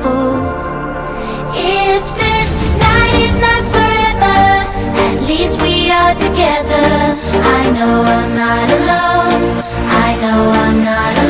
If this night is not forever, at least we are together. I know I'm not alone, I know I'm not alone.